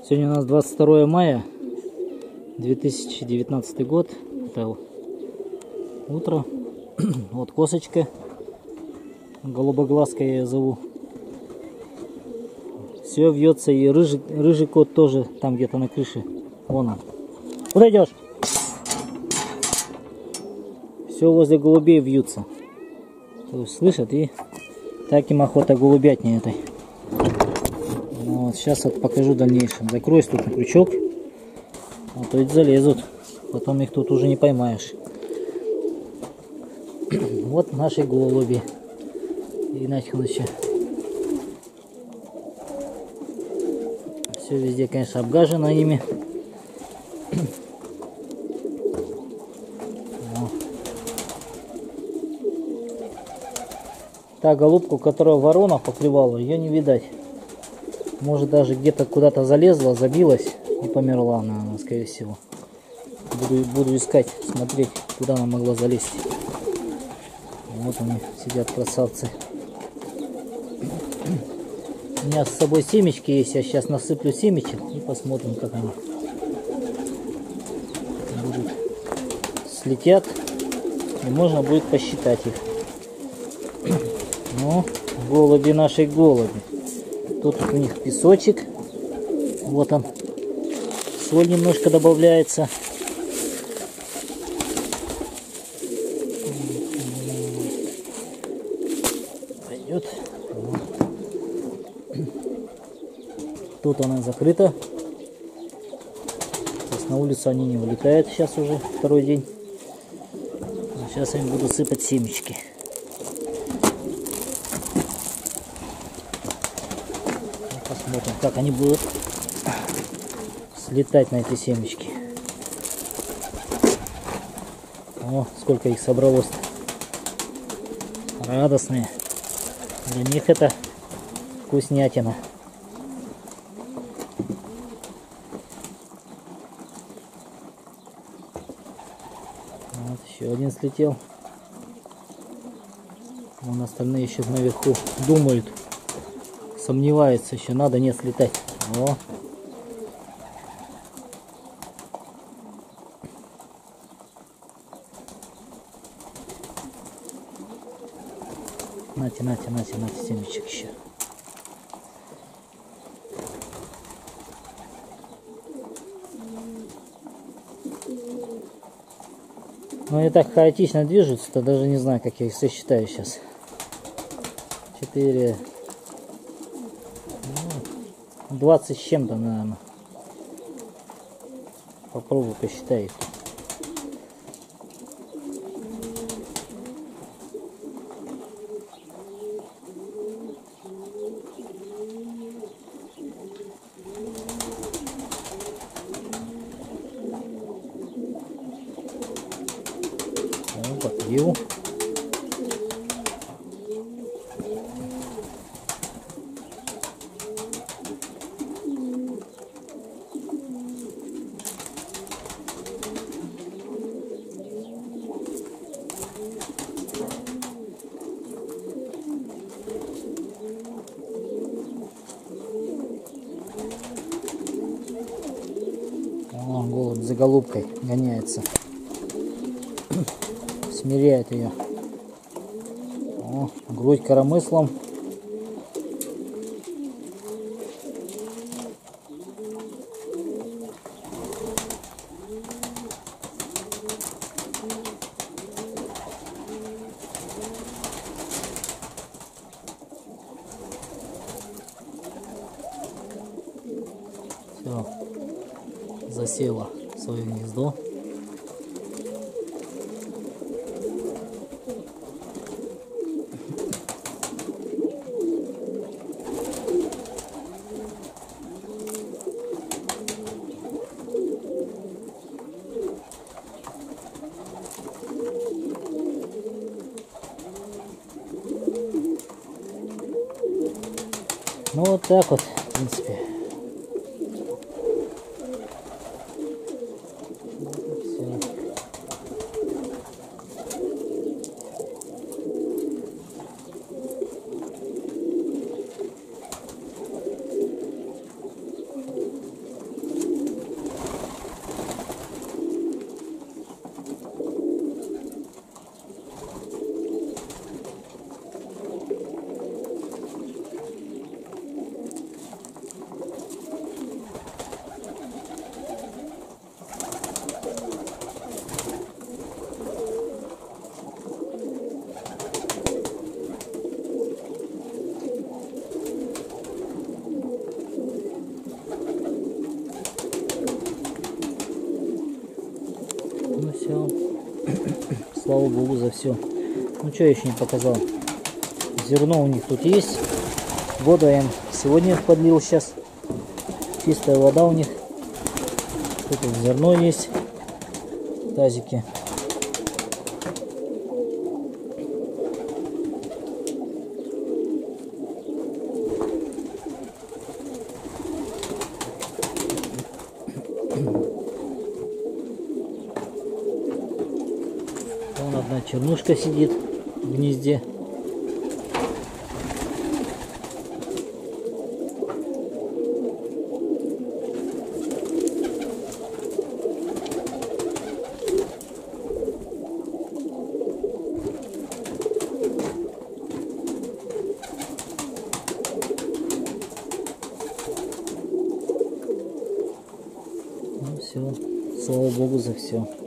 Сегодня у нас 22 мая 2019 год. Это утро. Вот косочка. Голубоглазка я ее зову. Все вьется, и рыжий кот тоже там где-то на крыше. Вон он. Куда идешь? Все возле голубей вьются. То есть слышат, и так им охота голубятни этой. Вот, сейчас вот покажу в дальнейшем. Закроюсь тут на крючок, а то ведь залезут. Потом их тут уже не поймаешь. Вот наши голуби. Игнатьевича. Все везде, конечно, обгажено ими. Та голубку, которая ворона поклевала, ее не видать. Может, даже где-то куда-то залезла, забилась и померла она, скорее всего. Буду искать, смотреть, куда она могла залезть. Вот они сидят, красавцы. У меня с собой семечки есть, я сейчас насыплю семечек и посмотрим, как они будут. Слетят, и можно будет посчитать их. Ну, голуби, наши голуби. Тут у них песочек. Вот он. Соль немножко добавляется. Пойдет. Тут она закрыта. Сейчас на улицу они не вылетают. Сейчас уже второй день. Сейчас я им буду сыпать семечки. Посмотрим, как они будут слетать на эти семечки. О, сколько их собралось-то. Радостные. Для них это вкуснятина. Вот еще один слетел. Вон остальные еще наверху думают. Сомневается еще, надо, нет, слетать. О. Нате, семечек еще. Но они так хаотично движутся, даже не знаю, как я их сосчитаю сейчас. 4... 20 с чем-то, наверное. Попробую посчитать их. Ну, подвил. Голубь за голубкой гоняется. Смиряет ее. О, грудь коромыслом. Все. Засела в свое гнездо. Ну вот так вот, в принципе. Все. Слава Богу за все. Ну что я еще не показал. Зерно у них тут есть. Воду я им сегодня подлил сейчас. Чистая вода у них. Тут зерно есть. Тазики. Вон одна чернушка сидит в гнезде. Ну все, слава Богу за все.